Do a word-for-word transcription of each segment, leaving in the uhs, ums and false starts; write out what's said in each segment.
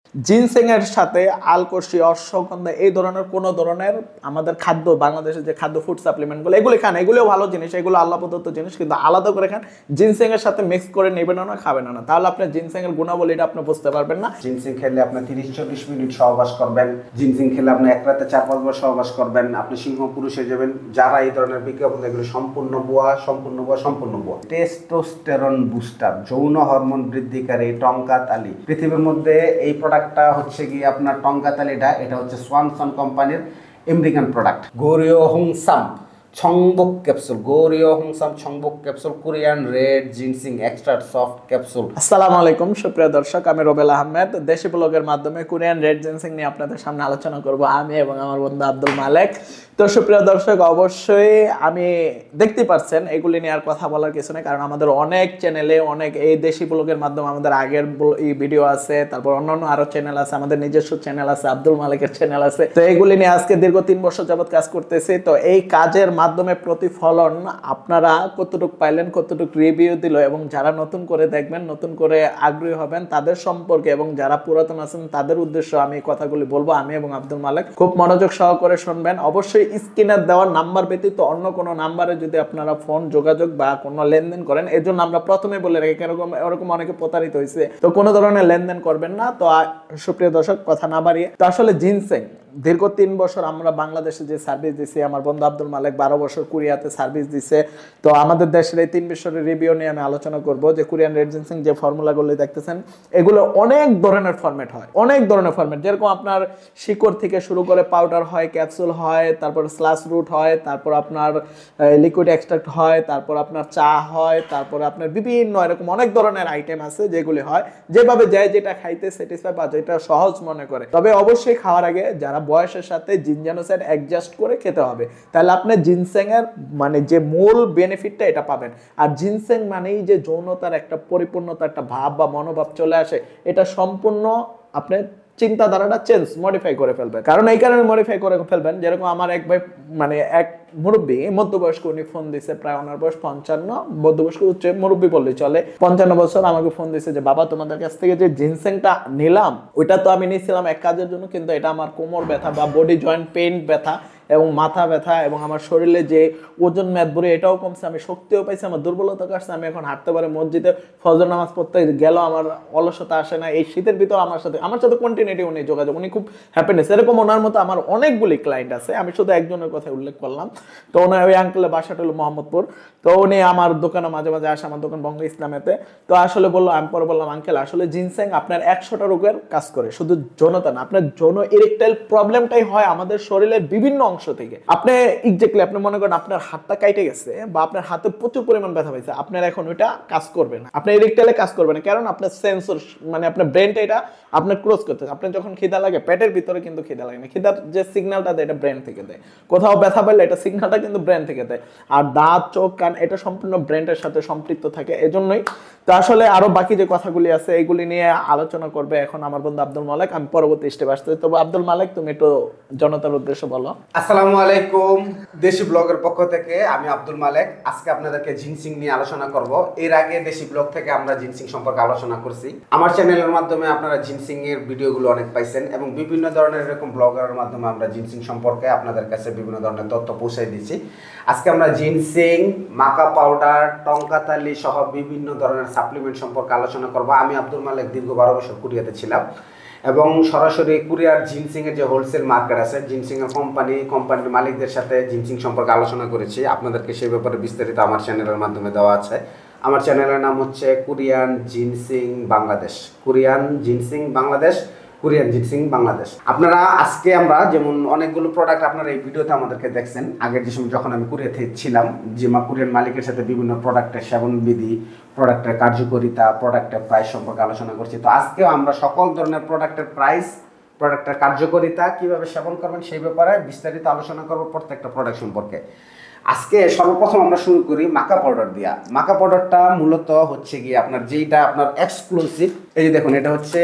Ginseng এর সাথে আলকোষি, অশ্বগন্ধা এই ধরনের কোন ধরনের আমাদের খাদ্য, বাংলাদেশের যে খাদ্য ফুড সাপ্লিমেন্ট গুলো এগুলি খান, এগুলিও ভালো জিনিস, এগুলো আল্লাহ প্রদত্ত জিনিস, কিন্তু আলাদা করে খান। জিনসেং এর সাথে মিক্স করে নেবেন না, খাবেন না, তাহলে আপনি জিনসেং এর গুণাবলীটা আপনি বুঝতে পারবেন না। জিনসিং খেলে আপনি তিরিশ চল্লিশ মিনিট সহবাস করবেন, জিনসিং খেলে আপনি এক রাতে চার পাঁচবার সহবাস করবেন, আপনি সিংহ পুরুষ হয়ে যাবেন। যারা এই ধরনের বিজ্ঞাপন, এগুলো সম্পূর্ণ ভুয়া, সম্পূর্ণ ভুয়া, সম্পূর্ণ ভুয়া। টেস্টোস্টেরন বুস্টার, যৌন হরমোন বৃদ্ধিকারী টঙ্কাতালি। পৃথিবীর মধ্যে এই প্রোডাক্টটা হচ্ছে কি আপনার টঙ্কাতালিটা, এটা হচ্ছে সোয়ানসন কোম্পানির আমেরিকান প্রোডাক্ট। গোরিও হুংসাম ছংবক ক্যাপসুল, গোরিও হুংসাম ছংবক capsule, Korean red ginseng extra soft capsule. আসসালামু আলাইকুম সুপ্রিয় দর্শক, আমি রোবেল আহমেদ। দেশি ব্লগের মাধ্যমে কোরিয়ান রেড জিনসিং নিয়ে আপনাদের সামনে আলোচনা করব আমি এবং আমার বন্ধু আব্দুল মালেক। তো সুপ্রিয় দর্শক, অবশ্যই আমি দেখতে পাচ্ছেন এগুলি নিয়ে আর কথা বলার কিছু নেই, কারণ আমাদের অনেক চ্যানেলে অনেক এই দেশি ব্লগের মাধ্যমে আমাদের আগের এই ভিডিও আছে, তারপর অন্যান্য আরো চ্যানেল আছে, আমাদের নিজস্ব চ্যানেল আছে, আব্দুল মালেকের চ্যানেল আছে। তো এগুলি নিয়ে আজকে দীর্ঘ তিন বছর যাবত কাজ করতেছি। তো এই কাজের মাধ্যমে প্রতিফলন আপনারা কতটুকু পাইলেন, কতটুকু রিভিউ দিল, এবং যারা নতুন করে দেখবেন, নতুন করে আগ্রহী হবেন তাদের সম্পর্কে, এবং যারা পুরাতন আছেন তাদের উদ্দেশ্য আমি কথাগুলি বলবো, আমি এবং আব্দুল মালেক। খুব মনোযোগ সহকারে শুনবেন। অবশ্যই স্ক্রিনের দেওয়ার নাম্বার ব্যতীত অন্য কোনো নাম্বারে যদি আপনারা ফোন যোগাযোগ বা কোনো লেনদেন করেন, এর জন্য আমরা প্রথমে বলে রাখি, এরকম এরকম অনেকে প্রতারিত হয়েছে, তো কোনো ধরনের লেনদেন করবেন না। তো সুপ্রিয় দর্শক, কথা না বাড়িয়ে, তো আসলে জিনসেং দীর্ঘ তিন বছর আমরা বাংলাদেশে যে সার্ভিস দিছি, আমার বন্ধু আব্দুল মালেক বারো বছর কোরিয়াতে সার্ভিস দিছে। তো আমাদের দেশের এই তিন বছরের রিভিউ নিয়ে আমি আলোচনা করব যে কোরিয়ান রেড জিনসেং যে ফর্মুলাগুলো দেখতেছেন, এগুলো অনেক ধরনের ফরম্যাট হয়, অনেক ধরনের ফরম্যাট। যেরকম আপনার শিকড় থেকে শুরু করে পাউডার হয়, ক্যাপসুল হয়, তারপর স্লাশ রুট হয়, তারপর আপনার লিকুইড এক্সট্রাক্ট হয়, তারপর আপনার চা হয়, তারপর আপনার বিভিন্ন এরকম অনেক ধরনের আইটেম আছে যেগুলি হয়। যেভাবে যায় যেটা খাইতে স্যাটিসফাই বা যেটা সহজ মনে করে, তবে অবশ্যই খাওয়ার আগে যারা বয়সের সাথে জিনজানোসাইড অ্যাডজাস্ট করে খেতে হবে, তাহলে আপনি জিনসেং এর মানে যে মূল বেনিফিটটা এটা পাবেন। আর জিনসেং মানেই যে যৌনতার একটা পরিপূর্ণতা, একটা ভাব বা মনোভাব চলে আসে, এটা সম্পূর্ণ আপনি চিন্তাধারাটা চেঞ্জ মডিফাই করে ফেলবেন। কারণ এই কারণে মডিফাই করে ফেলবেন, যেরকম আমার এক ভাই মানে এক মুরব্বী মধ্যবয়স্ক, উনি ফোন দিছে, প্রায় ওনার বয়স পঞ্চান্ন, মধ্যবয়স্ক উচ্চ মুরব্বী বললেই চলে, পঞ্চান্ন বছর, আমাকে ফোন দিছে যে বাবা তোমাদের কাছ থেকে যে জিনসেংটা নিলাম, ওইটা তো আমি নিয়েছিলাম এক কাজের জন্য, কিন্তু এটা আমার কোমর ব্যথা বা বডি জয়েন্ট পেইন ব্যথা এবং মাথা ব্যথা এবং আমার শরীরে যে ওজন মেদবুরি এটাও কমছে, আমি শক্তিও পাইছি, আমার দুর্বলতা কাটছে, আমি এখন হাঁটতে পারি, মসজিদে ফজর নামাজ পড়তে গেল আমার অলসতা আসে না। এই শীতের ভিতর আমার সাথে আমার সাথে কন্টিনিউটি উনি যোগাযোগ, উনি খুব হ্যাপিনেস। এরকম ওনার মতো আমার অনেকগুলি ক্লায়েন্ট আছে, আমি শুধু একজনের কথা উল্লেখ করলাম। তো ওনার ওই আঙ্কেলের বাসাটা হলো মোহাম্মদপুর। তো উনি আমার দোকানে মাঝে মাঝে আসে, আমার দোকান বঙ্গ ইসলামেতে। তো আসলে বললো, আমি পরে বললাম আঙ্কেল আসলে জিনসেং আপনার একশোটা রোগের কাজ করে, শুধু যৌনতা না, আপনার যৌন ইরেকটাইল প্রবলেমটাই হয় আমাদের শরীরের বিভিন্ন অংশ থেকে। আপনি এক্স্যাক্টলি আপনি মনে করেন আপনার হাতটা কাইটে গেছে বা আপনার হাতে প্রচুর পরিমাণ ব্যথা পাইছে, আপনার এখন ওইটা কাজ করবে না, আপনার ইরেকটাইলে কাজ করবে না, কারণ আপনার সেন্সর মানে আপনার ব্রেনটা এটা আপনার ক্লোজ করতে, আপনার যখন খিদা লাগে পেটের ভিতরে কিন্তু খিদা লাগে না, খিদার যে সিগন্যালটা দেয় এটা ব্রেন থেকে দেয়, কোথাও ব্যথা পেলে এটা সিগন্যালটা কিন্তু ব্রেন থেকে দেয়, আর দাঁত চোখ কান এটা সম্পূর্ণ ব্রেনের সাথে সম্পৃক্ত থাকে, এজন্যই। তো আসলে আরো বাকি যে কথাগুলি আছে এগুলি নিয়ে আলোচনা করবে এখন আমার বন্ধু আব্দুল মালেক, আমি পরবর্তী স্টেপ আসতে। তবে আব্দুল মালেক, তুমি একটু জনতার উদ্দেশ্যে বলো। আসসালামু আলাইকুম, দেশি ব্লগের পক্ষ থেকে আমি আব্দুল মালেক। আজকে আপনাদেরকে জিনসিং নিয়ে আলোচনা করব। এর আগে দেশি ব্লগ থেকে আমরা জিনসিং সম্পর্কে আলোচনা করছি, আমার চ্যানেলের মাধ্যমে আপনারা জিনসিং এর ভিডিওগুলো অনেক পাইছেন, এবং বিভিন্ন ধরনের এরকম ব্লগারের মাধ্যমে আমরা জিনসিং সম্পর্কে আপনাদের কাছে বিভিন্ন ধরনের তথ্য পৌঁছে দিচ্ছি। আজকে আমরা জিনসিং, মাকা পাউডার, টঙ্কাতালি সহ বিভিন্ন ধরনের সাপ্লিমেন্ট সম্পর্কে আলোচনা করব। আমি আব্দুল মালেক দীর্ঘ বারো বছর কোরিয়াতে ছিলাম, এবং সরাসরি কোরিয়ার জিনসিং এর যে হোলসেল মার্কেট আছে, জিনসিং এর কোম্পানি কোম্পানির মালিকদের সাথে জিনসিং সম্পর্কে আলোচনা করেছি। আপনাদেরকে সেই ব্যাপারে বিস্তারিত আমার চ্যানেলের মাধ্যমে দেওয়া আছে। আমার চ্যানেলের নাম হচ্ছে Korean ginseng Bangladesh, Korean ginseng Bangladesh, Korean ginseng Bangladesh. আপনারা আজকে আমরা যেমন অনেকগুলো প্রোডাক্ট আপনারা এই ভিডিওতে আমাদেরকে দেখছেন, আগের যে সময় যখন আমি কোরিয়াতে ছিলাম, যে মা কোরিয়ান মালিকের সাথে বিভিন্ন প্রোডাক্টের সেবন বিধি, প্রোডাক্টের কার্যকারিতা, প্রোডাক্টের প্রাইস সম্পর্কে আলোচনা করছি। তো আজকেও আমরা সকল ধরনের প্রোডাক্টের প্রাইস, প্রোডাক্টের কার্যকারিতা, কিভাবে সেবন করবেন সেই ব্যাপারে বিস্তারিত আলোচনা করব প্রত্যেকটা প্রোডাক্ট সম্পর্কে। আজকে সর্বপ্রথম আমরা শুরু করি মাকা পাউডার দিয়া। মাকা পাউডারটা মূলত হচ্ছে কি আপনার যেটা আপনার এক্সক্লুসিভ, এই যে দেখুন এটা হচ্ছে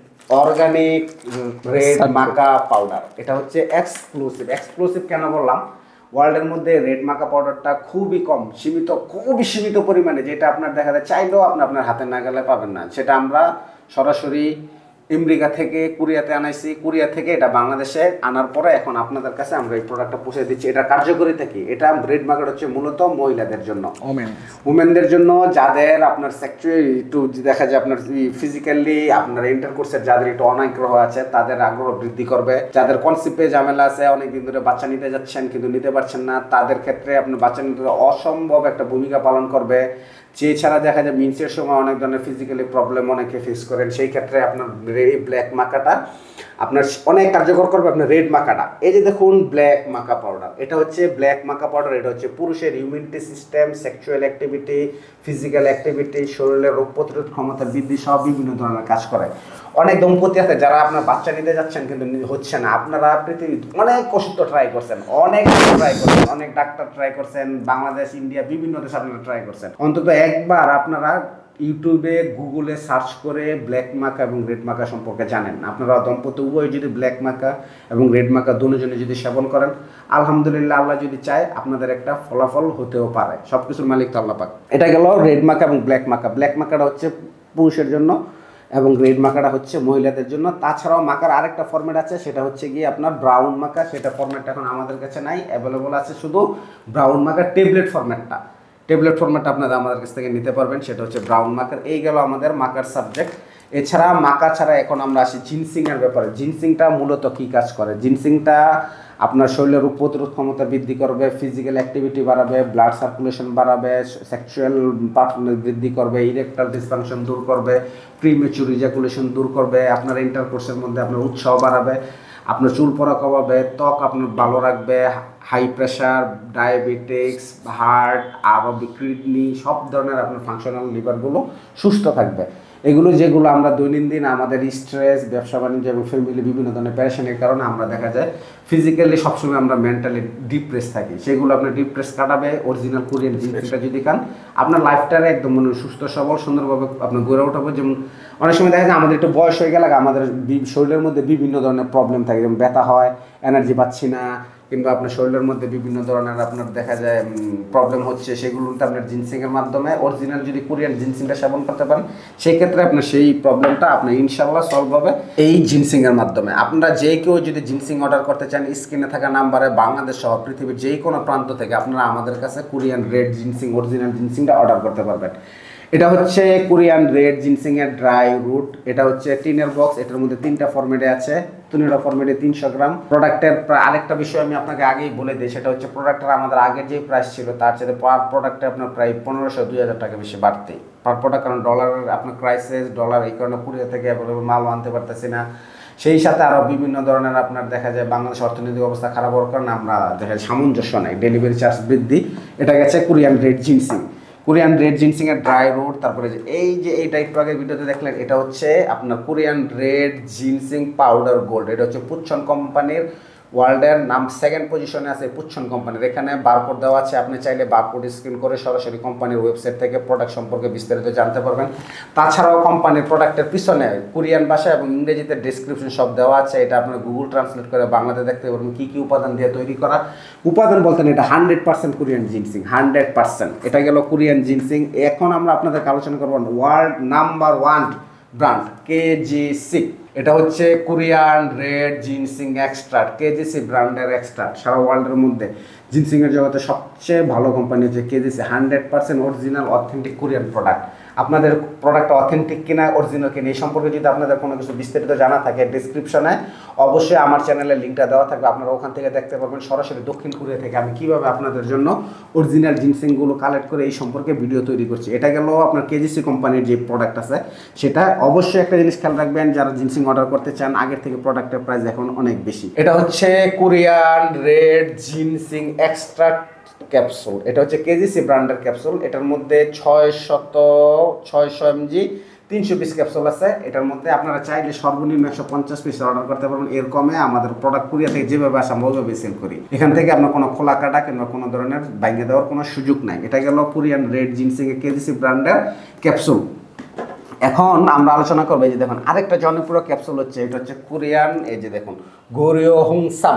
অর্গানিক রেড মাকা পাউডার, এটা হচ্ছে এক্সক্লুসিভ। এক্সক্লুসিভ কেন বললাম, ওয়ার্ল্ডের মধ্যে রেড মাকা পাউডারটা খুবই কম, সীমিত, খুবই সীমিত পরিমাণে, যেটা আপনার দেখা যায় চাইলেও আপনি আপনার হাতে না গেলে পাবেন না। সেটা আমরা সরাসরি আমেরিকা থেকে কোরিয়াতে আনাইছি, কোরিয়া থেকে এটা বাংলাদেশে আনার পরে এখন আপনাদের কাছে আমরা এই প্রোডাক্টটা পৌঁছে দিচ্ছি। এটা কার্যকরিতা কি? এটা রেড মার্কেট হচ্ছে মূলত মহিলাদের জন্য, উমেনদের জন্য, যাদের আপনার সেক্সুয়াল একটু দেখা যায় আপনার ফিজিক্যালি আপনার ইন্টারকোর্সের যাদের একটু অনাগ্রহ আছে তাদের আগ্রহ বৃদ্ধি করবে, যাদের কনসেপ্টে ঝামেলা আছে, অনেকদিন ধরে বাচ্চা নিতে যাচ্ছেন কিন্তু নিতে পারছেন না, তাদের ক্ষেত্রে আপনার বাচ্চা নিতে অসম্ভব একটা ভূমিকা পালন করবে। যে ছাড়া দেখা যায় মিন্সের সময় অনেক ধরনের ফিজিক্যালি প্রবলেম অনেকে ফেস করেন, সেই ক্ষেত্রে আপনার এই ব্ল্যাক মাকাটা আপনার অনেক কার্যকর করবে। আপনার রেড মাকাটা, এই যে দেখুন ব্ল্যাক মাকা পাউডার, এটা হচ্ছে ব্ল্যাক মাকা পাউডার। এটা হচ্ছে পুরুষের immunity system, sexual activity, physical activity, শরীরের রোগ প্রতিরোধ ক্ষমতা বৃদ্ধি সব বিভিন্ন ধরনের কাজ করে। অনেক দম্পতি আছে যারা আপনার বাচ্চা নিতে যাচ্ছেন কিন্তু হচ্ছে না, আপনারা পৃথিবীর অনেক ওষুধ ট্রাই করছেন, অনেক ট্রাই করছেন, অনেক ডাক্তার ট্রাই করছেন, বাংলাদেশ, ইন্ডিয়া, বিভিন্ন দেশে আপনারা ট্রাই করছেন। অন্তত একবার আপনারা ইউটিউবে, গুগলে সার্চ করে ব্ল্যাক মাকা এবং রেড মাকা সম্পর্কে জানেন। আপনারা দম্পতি উভয় যদি ব্ল্যাক মাকা এবং রেড মাকা দুজনে যদি সেবন করেন, আলহামদুলিল্লাহ আল্লাহ যদি চায় আপনাদের একটা ফলাফল হতেও পারে। সব কিছুর মালিক তো আল্লাহ পাক। এটা গেল রেড মাকা এবং ব্ল্যাক মাকা। ব্ল্যাক মাকাটা হচ্ছে পুরুষের জন্য এবং রেড মাকাটা হচ্ছে মহিলাদের জন্য। তাছাড়াও মাকার আরেকটা ফরম্যাট আছে, সেটা হচ্ছে গিয়ে আপনার ব্রাউন মাকা। সেটা ফরম্যাটটা এখন আমাদের কাছে নাই, অ্যাভেলেবল আছে শুধু ব্রাউন মাকার ট্যাবলেট ফরম্যাটটা। ট্যাবলেট ফরম্যাটটা আপনারা আমাদের কাছ থেকে নিতে পারবেন, সেটা হচ্ছে ব্রাউন মাকার। এই গেল আমাদের মাকার সাবজেক্ট। এছাড়া মাকা ছাড়া এখন আমরা আসি জিনসিংয়ের ব্যাপারে। জিনসিংটা মূলত কী কাজ করে? জিনসিংটা আপনার শরীরের রোগ প্রতিরোধ ক্ষমতা বৃদ্ধি করবে, ফিজিক্যাল অ্যাক্টিভিটি বাড়াবে, ব্লাড সার্কুলেশন বাড়াবে, সেক্সুয়াল পারফরমেন্স বৃদ্ধি করবে, ইরেকটাল ডিসফাংশন দূর করবে, প্রিমেচুর ইজাকুলেশন দূর করবে, আপনার ইন্টারকোর্সের মধ্যে আপনার উৎসাহ বাড়াবে, আপনার চুল পড়া কমাবে, ত্বক আপনার ভালো রাখবে, হাই প্রেশার, ডায়াবেটিক্স, হার্ট, আরও কিডনি, সব ধরনের আপনার ফাংশনাল লিভারগুলো সুস্থ থাকবে। এগুলো যেগুলো আমরা দৈনন্দিন আমাদের স্ট্রেস, ব্যবসা বাণিজ্য এবং ফ্যামিলি বিভিন্ন ধরনের প্যারেশানির কারণে আমরা দেখা যায় ফিজিক্যালি সবসময় আমরা মেন্টালি ডিপ্রেস থাকি, সেগুলো আপনার ডিপ্রেস কাটাবে অরিজিনাল কোরিয়ান জিনসিংটা যদি খান। আপনার লাইফটারে একদম মনে সুস্থ সবল সুন্দরভাবে আপনার গড়ে উঠাবে। যেমন অনেক সময় দেখা যায় আমাদের একটু বয়স হয়ে গেলে আমাদের শরীরের মধ্যে বিভিন্ন ধরনের প্রবলেম থাকে, যেমন ব্যথা হয়, এনার্জি পাচ্ছি না, কিংবা আপনার শরীরের মধ্যে বিভিন্ন ধরনের আপনার দেখা যায় প্রবলেম হচ্ছে, সেগুলোতে আপনার জিনসিংয়ের মাধ্যমে অরিজিনাল যদি কোরিয়ান জিনসিংটা সেবন করতে পারেন, সেই ক্ষেত্রে আপনার সেই প্রবলেমটা আপনার ইনশাল্লাহ সলভ হবে এই জিনসিংয়ের মাধ্যমে। আপনারা যে কেউ যদি জিনসিং অর্ডার করতে চান, স্ক্রিনে থাকা নাম্বারে বাংলাদেশ সহ পৃথিবীর যে কোনো প্রান্ত থেকে আপনারা আমাদের কাছে কোরিয়ান রেড জিনসিং অরিজিনাল জিনসিংটা অর্ডার করতে পারবেন। এটা হচ্ছে কোরিয়ান রেড জিনসিংয়ের ড্রাই রুট। এটা হচ্ছে টিনের বক্স, এটার মধ্যে তিনটা ফরম্যাটে আছে, তিনটা ফরম্যাটে তিনশো গ্রাম। প্রোডাক্টের আরেকটা বিষয় আমি আপনাকে আগেই বলে দিই, সেটা হচ্ছে প্রোডাক্টের আমাদের আগের যে প্রাইস ছিল তার সাথে পার প্রোডাক্টে আপনার প্রায় পনেরোশো দুই হাজার টাকা বেশি বাড়তি পার প্রোডাক্ট, কারণ ডলারের আপনার ক্রাইসিস, ডলার এই কারণে কোরিয়া থেকে অ্যাভেলেবল মাল আনতে পারতেছি না। সেই সাথে আরও বিভিন্ন ধরনের আপনার দেখা যায় বাংলাদেশ অর্থনৈতিক অবস্থা খারাপ হওয়ার কারণে আমরা দেখা যায় সামঞ্জস্য নেই, ডেলিভারি চার্জ বৃদ্ধি। এটা গেছে Korean red ginseng. Korean red জিনসিংয়ের ড্রাই রুট। তারপরে যে এই যে এইটা একটু আগে ভিডিওতে দেখলেন, এটা হচ্ছে আপনার Korean red ginseng powder gold. এটা হচ্ছে পুচ্ছন কোম্পানির, ওয়ার্ল্ডের নাম সেকেন্ড পজিশনে আছে পুচ্ছন কোম্পানির। এখানে বারকোড দেওয়া আছে, আপনি চাইলে বারকোড স্ক্যান করে সরাসরি কোম্পানির ওয়েবসাইট থেকে প্রোডাক্ট সম্পর্কে বিস্তারিত জানতে পারবেন। তাছাড়াও কোম্পানির প্রোডাক্টের পিছনে কোরিয়ান ভাষা এবং ইংরেজিতে ডেসক্রিপশন সব দেওয়া আছে, এটা আপনার গুগল ট্রান্সলেট করে বাংলাতে দেখতে পারবেন কী কী উপাদান দিয়ে তৈরি করা। উপাদান বলতেন এটা hundred percent Korean ginseng, hundred percent. এটা গেল কোরিয়ান জিনসিং। এখন আমরা আপনাদেরকে আলোচনা করবো world number one brand KGC. এটা হচ্ছে Korean red ginseng extract, KGC ব্র্যান্ডের এক্সট্রাক্ট। সারা ওয়ার্ল্ডের মধ্যে জিনসিংয়ের জগতে সবচেয়ে ভালো কোম্পানি হচ্ছে KGC, hundred percent original authentic Korean product. আপনাদের প্রোডাক্ট অথেন্টিক কিনা অরিজিনাল কিনা এই সম্পর্কে যদি আপনাদের কোনো কিছু বিস্তারিত জানা থাকে, ডিসক্রিপশনে অবশ্যই আমার চ্যানেলের লিঙ্কটা দেওয়া থাকবে, আপনারা ওখান থেকে দেখতে পারবেন সরাসরি দক্ষিণ কোরিয়া থেকে আমি কীভাবে আপনাদের জন্য অরিজিনাল জিনসিংগুলো কালেক্ট করে এই সম্পর্কে ভিডিও তৈরি করছি। এটা গেল আপনার কেজিসি কোম্পানির যে প্রোডাক্ট আছে সেটা। অবশ্যই একটা জিনিস খেয়াল রাখবেন, যারা জিনসিং অর্ডার করতে চান আগের থেকে প্রোডাক্টের প্রাইস এখন অনেক বেশি। এটা হচ্ছে Korean red ginseng extract capsule. এটা হচ্ছে কেজিসি ব্র্যান্ডের ক্যাপসুল। এটার মধ্যে ছয় শত ছয়শো এমজি তিনশো পিস ক্যাপসুল আছে। এটার মধ্যে আপনারা চাইলে সর্বনিম্ন একশো পঞ্চাশ পিস অর্ডার করতে পারবেন। এর কমে আমাদের প্রোডাক্ট কোরিয়া থেকে যেভাবে আসে আমরা ওইভাবে সেল করি। এখান থেকে আপনার কোনো খোলা কাটা কিংবা কোনো ধরনের বাইরে দেওয়ার কোনো সুযোগ নাই। এটা গেল কোরিয়ান রেড জিনসিং এর কেজিসি ব্র্যান্ডের ক্যাপসুল। এখন আমরা আলোচনা করবো এই যে দেখুন আরেকটা জনপ্রিয় ক্যাপসুল হচ্ছে, এটা হচ্ছে কোরিয়ান এই যে দেখুন গোরিও হুংসাম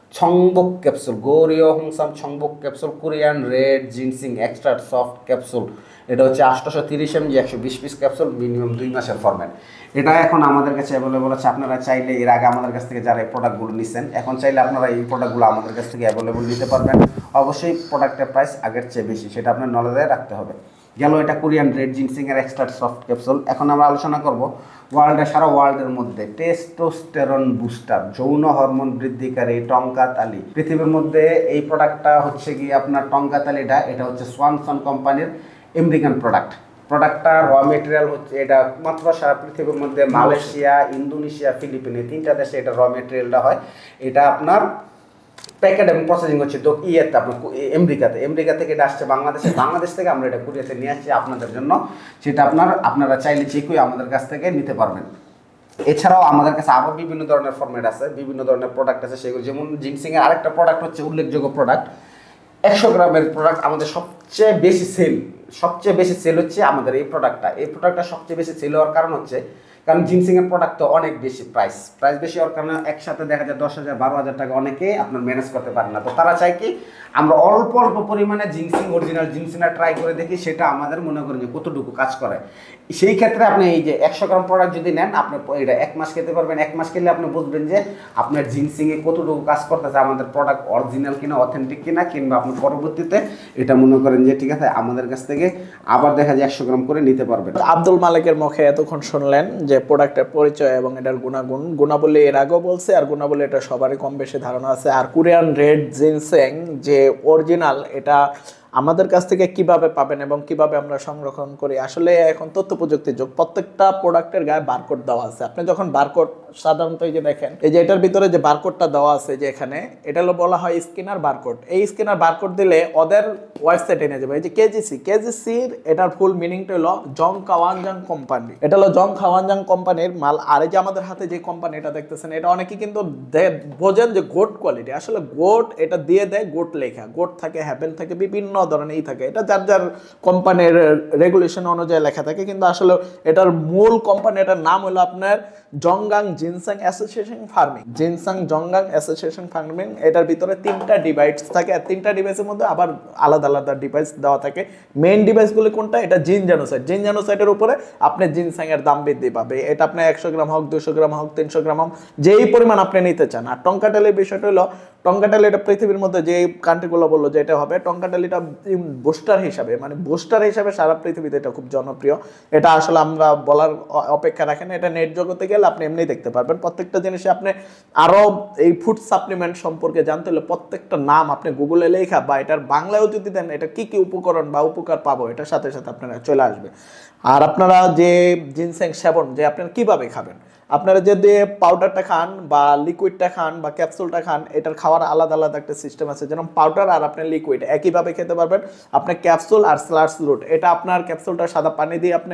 ছংবক ক্যাপসুল, গৌরীয় হোংসাম ছংবক capsule, Korean red ginseng extra soft capsule. এটা হচ্ছে আটশোশো তিরিশ এমজি, একশো বিশ পিস ক্যাপসুল, মিনিমাম দুই মাসের ফরম্যাট। এটা এখন আমাদের কাছে অ্যাভেলেবল আছে। আপনারা চাইলে এর আগে আমাদের কাছ থেকে যারা এই প্রোডাক্টগুলো নিচ্ছেন, এখন চাইলে আপনারা এই প্রোডাক্টগুলো আমাদের কাছ থেকে অ্যাভেলেবল নিতে পারবেন। অবশ্যই প্রোডাক্টের প্রাইস আগের চেয়ে বেশি, সেটা আপনার নলেজে রাখতে হবে। গেল এটা কোরিয়ান রেড জিনসিং এর এক্সট্রা সফট ক্যাপসুল। এখন আমরা আলোচনা করব ওয়ার্ল্ডের, সারা ওয়ার্ল্ডের মধ্যে টেস্টোস্টেরন বুস্টার, যৌন হরমোন বৃদ্ধিকারী টঙ্কাতালি। পৃথিবীর মধ্যে এই প্রোডাক্টটা হচ্ছে কি আপনার টঙ্কাতালিটা, এটা হচ্ছে সোয়ানসন কোম্পানির আমেরিকান প্রোডাক্ট। প্রোডাক্টটা র মেটেরিয়াল হচ্ছে, এটা মাত্র সারা পৃথিবীর মধ্যে মালয়েশিয়া, ইন্দোনেশিয়া, ফিলিপিনে তিনটা দেশে এটা র মেটেরিয়ালটা হয়। এটা আপনার প্যাকেট এবং প্রসেসিং হচ্ছে তো ইয়েতে আপনার আমেরিকাতে, আমেরিকা থেকে এটা আসছে বাংলাদেশে, বাংলাদেশ থেকে আমরা এটা কুরিয়াতে নিয়ে আসছি আপনাদের জন্য। সেটা আপনার আপনারা চাইলে যে কেউ আমাদের কাছ থেকে নিতে পারবেন। এছাড়াও আমাদের কাছে আরও বিভিন্ন ধরনের ফরম্যাট আছে, বিভিন্ন ধরনের প্রোডাক্ট আছে সেগুলো। যেমন জিনসিং এর আরেকটা প্রোডাক্ট হচ্ছে উল্লেখযোগ্য প্রোডাক্ট, একশো গ্রামের প্রোডাক্ট আমাদের সবচেয়ে বেশি সেল, সবচেয়ে বেশি সেল হচ্ছে আমাদের এই প্রোডাক্টটা। এই প্রোডাক্টটা সবচেয়ে বেশি সেল হওয়ার কারণ হচ্ছে, কারণ জিনসিংয়ের প্রোডাক্ট তো অনেক বেশি প্রাইস, প্রাইস বেশি হওয়ার কারণে একসাথে দেখা যায় দশ হাজার বারো হাজার টাকা অনেকে আপনার ম্যানেজ করতে পারে না। তো তারা চায় কি আমরা অল্প অল্প পরিমাণে জিনসিং, অরিজিনাল জিনসিংটা ট্রাই করে দেখি সেটা আমাদের মনে করেন যে কতটুকু কাজ করে। সেই ক্ষেত্রে আপনি এই যে একশো গ্রাম প্রোডাক্ট যদি নেন, আপনি এটা এক মাস খেতে পারবেন। এক মাস খেলে আপনি বুঝবেন যে আপনার জিনসিংয়ে কতটুকু কাজ করতেছে, আমাদের প্রোডাক্ট অরিজিনাল কিনা, অথেন্টিক কিনা, কিংবা আপনি পরবর্তীতে এটা মনে করেন যে ঠিক আছে আমাদের কাছ থেকে আবার দেখা যায় একশো গ্রাম করে নিতে পারবেন। আব্দুল মালেকের মুখে এতক্ষণ শুনলেন যে প্রোডাক্টের পরিচয় এবং এটার গুণাগুণ। গুণাবলী এর আগেও বলছে, আর গুণাবলী এটা সবারই কম বেশি ধারণা আছে। আর কোরিয়ান রেড জিনসেং যে অরিজিনাল, এটা আমাদের কাছ থেকে কিভাবে পাবেন এবং কিভাবে আমরা সংরক্ষণ করি, আসলে এখন তথ্য প্রযুক্তির যুগ, প্রত্যেকটা প্রোডাক্টের গায়ে বারকোড দেওয়া আছে। আপনি যখন বারকোড সাধারণত এই যে দেখেন, এই যে এটার ভিতরে যে বারকোডটা দেওয়া আছে, যে এখানে এটা হলো বলা হয় স্ক্যানার বারকোড। এই স্ক্যানার বারকোড দিলে ওদের ওয়েবসাইটে নিয়ে যাবে। এই যে কেজিসি, কেজিসির এটার ফুল মিনিংটা হলো জং খাওয়ানজাং কোম্পানি। এটা হলো জং খাওয়ানজাং কোম্পানির মাল। আর এই যে আমাদের হাতে যে কোম্পানিটা দেখতেছেন, এটা অনেকে কিন্তু বোঝেন যে গোট কোয়ালিটি, আসলে গোট এটা দিয়ে দেয়, গোট লেখা, গোট থাকে, হ্যাভেন থাকে, বিভিন্ন ধরনের ই থাকে। এটা যার যার কোম্পানির রেগুলেশন অনুযায়ী লেখা থাকে, কিন্তু আসলে এটার মূল কোম্পানি, এটার নাম হলো আপনার জংগাং জিনসাং অ্যাসোসিয়েশন ফার্মিং, জিনসাং জংগাং অ্যাসোসিয়েশন ফার্মিং। এটার ভিতরে তিনটা ডিভাইস থাকে, আর তিনটা ডিভাইসের মধ্যে আবার আলাদা আলাদা ডিভাইস দেওয়া থাকে। মেইন ডিভাইসগুলো কোনটা? এটা জিন জেনোসাইড। জিন জেনোসাইডের উপরে আপনি জিনসাং এর দাম বৃদ্ধি পাবে। এটা আপনি একশো গ্রাম হোক, দুশো গ্রাম হোক, তিনশো গ্রাম হোক, যেই পরিমাণ আপনি নিতে চান। আর টঙ্কাটালির বিষয়টা হলো, টঙ্কাটালি এটা পৃথিবীর মধ্যে যে কান্ট্রিগুলো বললো যে এটা হবে, টঙ্কাটালিটা বুস্টার হিসাবে, মানে বুস্টার হিসাবে সারা পৃথিবীতে এটা খুব জনপ্রিয়। এটা আসলে আমরা বলার অপেক্ষা রাখেন, এটা নেট জগতে গেলে আপনি এমনি দেখতে পারবেন। প্রত্যেকটা জিনিসে আপনি আরো এই ফুড সাপ্লিমেন্ট সম্পর্কে জানতে হলে প্রত্যেকটা নাম আপনি গুগলে লেখা বা এটার বাংলায়ও যদি দেন, এটা কি কি উপকরণ বা উপকার পাবো, এটার সাথে সাথে আপনারা চলে আসবে। আর আপনারা যে জিনসেং সেবন, যে আপনারা কিভাবে খাবেন, আপনারা যদি পাউডারটা খান বা লিকুইডটা খান বা ক্যাপসুলটা খান, এটার খাওয়ার আলাদা আলাদা একটা সিস্টেম আছে। যেমন পাউডার আর আপনার লিকুইড একইভাবে খেতে পারবেন। আপনি ক্যাপসুল আর স্লার্স রুট, এটা আপনার ক্যাপসুলটা সাদা পানি দিয়ে আপনি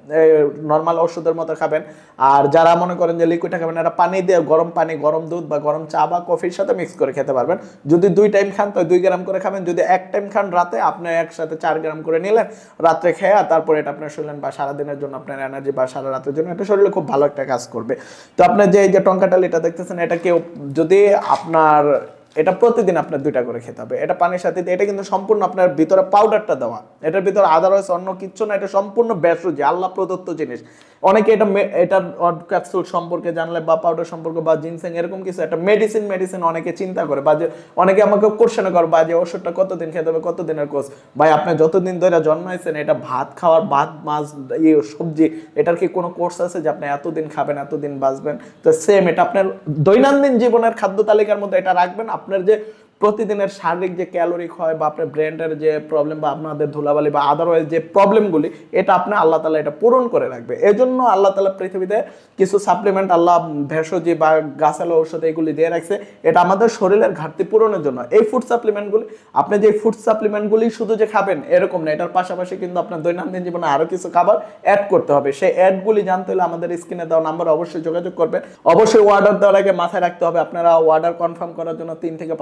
নর্মাল ওষুধের মতো খাবেন। আর যারা মনে করেন যে লিকুইডটা খাবেন, এটা পানি দিয়ে গরম পানি, গরম দুধ বা গরম চা বা কফির সাথে মিক্স করে খেতে পারবেন। যদি দুই টাইম খান তো দুই গ্রাম করে খাবেন। যদি এক টাইম খান রাতে, আপনি একসাথে চার গ্রাম করে নিলেন রাত্রে খেয়ে, আর তারপরে এটা আপনার শুনলেন বা সারাদিনের জন্য আপনার এনার্জি বা সারা রাতের জন্য এটা শরীরে খুব ভালো একটা কাজ করবে। তো আপনার যে এই যে টঙ্কাটালিটা দেখতেছেন, এটা কেউ যদি আপনার এটা প্রতিদিন আপনার দুইটা করে খেতে হবে। এটা পানির সাথে, এটা কিন্তু সম্পূর্ণ আপনার ভিতরে পাউডারটা দেওয়া, এটার ভিতরে আদারওয়াইজ অন্য কিচ্ছু না। এটা সম্পূর্ণ ভেষজ, আল্লাহ প্রদত্ত জিনিস। অনেকে এটা এটা ক্যাপসুল সম্পর্কে জানলে বা পাউডার সম্পর্কে বা জিনসেং এরকম কিছু একটা মেডিসিন মেডিসিন অনেকে চিন্তা করে, বা যে অনেকে আমাকে কোশ্চেন করে বা যে ওষুধটা কতদিন খেতে হবে, কতদিনের কোর্স। ভাই আপনি যতদিন ধরে জন্মাইছেন, এটা ভাত খাওয়ার, ভাত মাছ ইয়ে সবজি, এটার কি কোনো কোর্স আছে যে আপনি এতদিন খাবেন, এতদিন বাঁচবেন? তো সেম এটা আপনার দৈনন্দিন জীবনের খাদ্য তালিকার মধ্যে এটা রাখবেন। আপনার যে প্রতিদিনের শারীরিক যে ক্যালোরি হয় বা আপনার ব্রেনের যে প্রবলেম বা আপনাদের ধুলাবালি বা আদারওয়াইজ যে প্রবলেমগুলি, এটা আপনি আল্লাহ তাআলা এটা পূরণ করে রাখবে। এজন্য আল্লাহ তাআলা পৃথিবীতে কিছু সাপ্লিমেন্ট, আল্লাহ ভেষজি বা গাছালো ঔষধ এগুলি দিয়ে রাখছে, এটা আমাদের শরীরের ঘাটতি পূরণের জন্য। এই ফুড সাপ্লিমেন্টগুলি, আপনি যে ফুড সাপ্লিমেন্টগুলি শুধু যে খাবেন এরকম না, এটার পাশাপাশি কিন্তু আপনার দৈনন্দিন জীবনে আরো কিছু খাবার অ্যাড করতে হবে। সেই অ্যাডগুলি জানতে হলে আমাদের স্ক্রিনে দেওয়া নাম্বারে অবশ্যই যোগাযোগ করবেন। অবশ্যই অর্ডার দেওয়ার আগে মাথায় রাখতে হবে, আপনারা অর্ডার কনফার্ম করার জন্য তিন থেকে পাঁচশো টাকা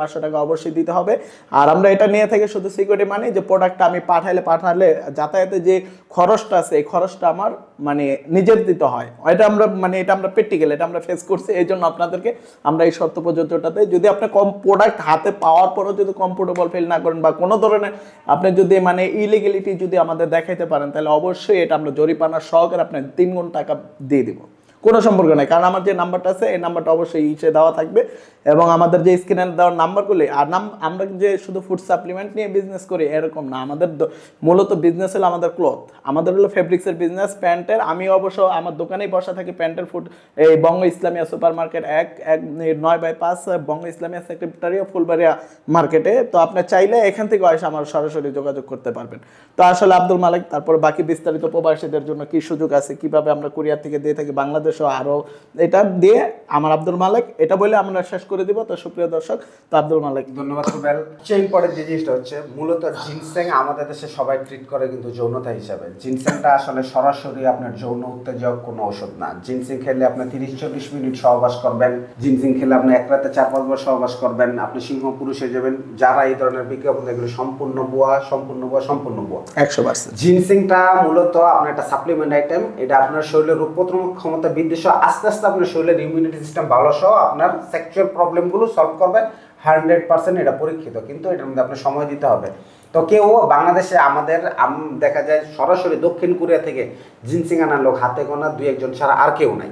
অবশ্যই দিতে হবে। আর আমরা এটা নিয়ে থেকে শুধু সিকিউরিটি মানে যে প্রোডাক্টটা আমি পাঠাইলে পাঠালে যাতায়াতে যে খরচটা আছে এই খরচটা আমার মানে নিজের দিতে হয়, এটা আমরা মানে এটা আমরা প্র্যাকটিক্যাল, এটা আমরা ফেস করছি। এই জন্য আপনাদেরকে আমরা এই শর্ত প্রযোজ্যটাতে, যদি আপনি কম প্রোডাক্ট হাতে পাওয়ার পরেও যদি কমফোর্টেবল ফিল না করেন বা কোনো ধরনের আপনি যদি মানে ইলিগেলিটি যদি আমাদের দেখাইতে পারেন, তাহলে অবশ্যই এটা আমরা জরিমানা সহকারে আপনার তিন গুণ টাকা দিয়ে দিব, কোনো সম্পর্ক নেই। কারণ আমার যে নাম্বারটা আছে এই নাম্বারটা অবশ্যই ইসে দেওয়া থাকবে, এবং আমাদের যে স্ক্রিনে দেওয়ার নাম্বারগুলি আর নাম, আমরা যে শুধু ফুড সাপ্লিমেন্ট নিয়ে বিজনেস করি এরকম না, আমাদের মূলত বিজনেস হলো আমাদের ক্লথ, আমাদের হলো ফেব্রিক্সের বিজনেস, প্যান্টের। আমি অবশ্য আমার দোকানেই বসা থাকি প্যান্টের ফুড, এই বঙ্গ ইসলামিয়া সুপার মার্কেট এক এক নয় বাই পাঁচ বঙ্গ ইসলামিয়া সেক্রেটারি ফুলবাড়িয়া মার্কেটে। তো আপনি চাইলে এখান থেকে এসে আমার সরাসরি যোগাযোগ করতে পারবেন। তো আসলে আব্দুল মালেক, তারপর বাকি বিস্তারিত প্রবাসীদের জন্য কি সুযোগ আছে, কিভাবে আমরা কুরিয়ার থেকে দিয়ে থাকি বাংলাদেশ আরো, এটা দিয়ে আমার আব্দুল মালেক, এটা বলে আমরা শেষ করে দিব। তো সুপ্রিয় দর্শক, তো আব্দুল মালেক ধন্যবাদ রুবেল। চেইন পরের যে জিনিসটা হচ্ছে মূলত জিনসেং আমাদের দেশে সবাই ট্রিট করে কিন্তু যৌনতা হিসাবে। জিনসেংটা আসলে সরাসরি আপনার যৌন উত্তেজক কোনো ওষুধ না। জিনসেং খেলে আপনি তিরিশ চল্লিশ মিনিট সহবাস করবেন, জিনসেং খেলে আপনি এক রাতে চার পাঁচবার সহবাস করবেন, আপনি সিংহ পুরুষ হয়ে যাবেন। যারা এই ধরনের বিজ্ঞাপন এগুলো সম্পূর্ণ বুয়া, সম্পূর্ণ বুয়া, সম্পূর্ণ বুয়া, একশো পার্সেন্ট। জিনসেংটা মূলত আপনার একটা সাপ্লিমেন্ট আইটেম, এটা আপনার শরীরের রোগ প্রতিরোধ ক্ষমতা বৃদ্ধি সহ আস্তে আস্তে আপনার শরীরের ইমিউনিটি সিস্টেম ভালো সহ আপনার সেক্সুয়াল প্রবলেমগুলো সলভ করবে। হান্ড্রেড পার্সেন্ট এটা পরীক্ষিত, কিন্তু এটার মধ্যে আপনার সময় দিতে হবে। তো কেউ বাংলাদেশে আমাদের দেখা যায় সরাসরি দক্ষিণ কোরিয়া থেকে জিনসিং আনার লোক হাতে গোনা দুই একজন ছাড়া আর কেউ নাই।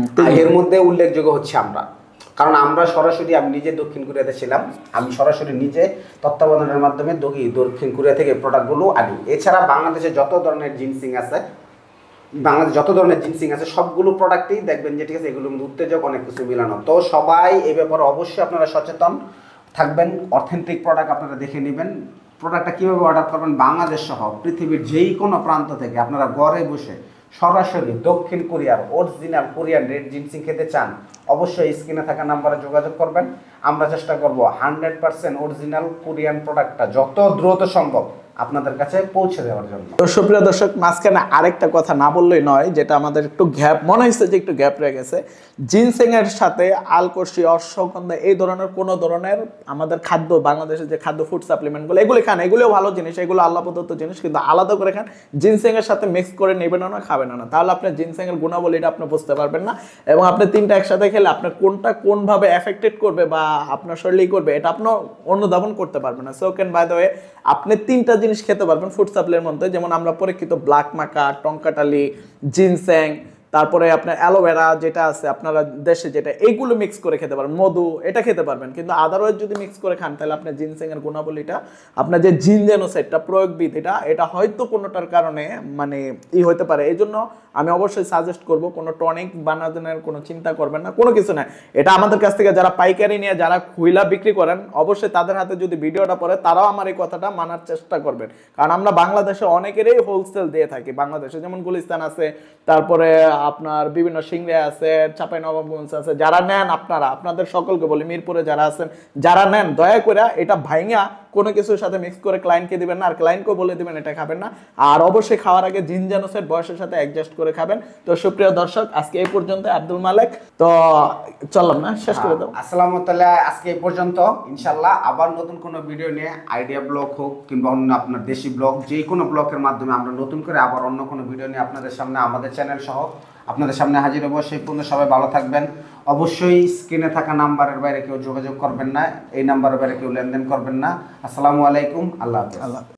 এর মধ্যে উল্লেখযোগ্য হচ্ছে আমরা, কারণ আমরা সরাসরি, আমি নিজে দক্ষিণ কোরিয়াতে ছিলাম, আমি সরাসরি নিজে তত্ত্বাবধানের মাধ্যমে দক্ষিণ কোরিয়া থেকে প্রোডাক্টগুলো আনি। এছাড়া বাংলাদেশে যত ধরনের জিনসিং আছে, বাংলাদেশ যত ধরনের জিনসিং আছে সবগুলো প্রোডাক্টেই দেখবেন যে ঠিক আছে এগুলোর মধ্যে উত্তেজক অনেক কিছু মিলানো। তো সবাই এই ব্যাপারে অবশ্যই আপনারা সচেতন থাকবেন, অথেন্টিক প্রোডাক্ট আপনারা দেখে নেবেন। প্রোডাক্টটা কীভাবে অর্ডার করবেন, বাংলাদেশ সহ পৃথিবীর যেই কোনো প্রান্ত থেকে আপনারা ঘরে বসে সরাসরি দক্ষিণ কোরিয়ার অরিজিনাল কোরিয়ান রেড জিনসিং খেতে চান, অবশ্যই স্ক্রিনে থাকা নাম্বারে যোগাযোগ করবেন। আমরা চেষ্টা করব হান্ড্রেড পার্সেন্ট অরিজিনাল কোরিয়ান প্রোডাক্টটা যত দ্রুত সম্ভব আপনাদের কাছে পৌঁছে দেওয়ার জন্য। তো সুপ্রিয় দর্শক, মাঝখানে আরেকটা কথা না বললেই নয়, যেটা আমাদের একটু গ্যাপ মনে হচ্ছে যে একটু গ্যাপ রয়ে গেছে। জিনসেং এর সাথে আলকোসি, অশ্বগন্ধা এই ধরনের কোনো ধরনের আমাদের খাদ্য, বাংলাদেশের যে খাদ্য ফুড সাপ্লিমেন্টগুলো এগুলি খান, এগুলিও ভালো জিনিস, এগুলো আল্লাহ প্রদত্ত জিনিস, কিন্তু আলাদা করে খান। জিনসেং এর সাথে মিক্স করে নেবেন না, খাবেন না, তাহলে আপনার জিনসেং এর গুণাবলীটা আপনি বুঝতে পারবেন না, এবং আপনি তিনটা একসাথে খেলে আপনার কোনটা কোনভাবে এফেক্টেড করবে বা আপনার শরীরেই করবে এটা আপনি অনুধাবন করতে পারবেন না। So can by the way আপনি তিনটা জিনিস খেতে পারবেন ফুড সাপ্লির মধ্যে, যেমন আমরা পরীক্ষিত ব্ল্যাক মাকা, টংকাটালি, জিনসেং, তারপরে আপনার অ্যালোভেরা যেটা আছে আপনারা দেশে যেটা, এইগুলো মিক্স করে খেতে পারবেন, মধু এটা খেতে পারবেন। কিন্তু আদারওয়াইজ যদি মিক্স করে খান তাহলে আপনার জিনসেং এর গুণাবলীটা, আপনার যে জিনজেনোসাইডটা প্রয়োগবিদ এটা এটা হয়তো কোনোটার কারণে মানে ই হতে পারে। এই জন্য আমি অবশ্যই সাজেস্ট করব কোনো টনিক বানানোর কোনো চিন্তা করবেন না, কোনো কিছু না। এটা আমাদের কাছ থেকে যারা পাইকারি নিয়ে যারা খুইলা বিক্রি করেন, অবশ্যই তাদের হাতে যদি ভিডিওটা পড়ে তারাও আমার এই কথাটা মানার চেষ্টা করবেন, কারণ আমরা বাংলাদেশে অনেকেরই হোলসেল দিয়ে থাকি। বাংলাদেশে যেমন গুলিস্তান আছে, তারপরে আপনার বিভিন্ন সিংড়া আছে, চাঁপাইনবাবগঞ্জ আছে, যারা নেন আপনারা, আপনাদের সকলকে বলি, মিরপুরে যারা আছেন যারা নেন, দয়া করে এটা ভাইঙা কোনো কিছুর সাথে মিক্স করে ক্লায়েন্টকে দিবেন না, আর ক্লায়েন্টকেও বলে দিবেন এটা খাবেন না। আর অবশ্যই খাওয়ার আগে জিনজেনোসাইড বয়সের সাথে অ্যাডজাস্ট করে খাবেন। তো সুপ্রিয় দর্শক, আজকে এই পর্যন্ত। আব্দুল মালেক, তো চললাম না, শেষ করে দাও। আসসালামু আলাইকুম, আজকে এই পর্যন্ত। ইনশাআল্লাহ আবার নতুন কোনো ভিডিও নিয়ে, আইডিয়া ব্লগ হোক কিংবা অন্য আপনার দেশি ব্লগ, যে কোনো ব্লগের মাধ্যমে আমরা নতুন করে আবার অন্য কোনো ভিডিও নিয়ে আপনাদের সামনে, আমাদের চ্যানেল সহ আপনাদের সামনে হাজির হবো। সেই পর্যন্ত সবাই ভালো থাকবেন। অবশ্যই স্ক্রিনে থাকা নাম্বারের বাইরে কেউ যোগাযোগ করবেন না, এই নাম্বারের বাইরে কেউ লেনদেন করবেন না। আসসালামু আলাইকুম, আল্লাহ হাফেজ। আল্লাহ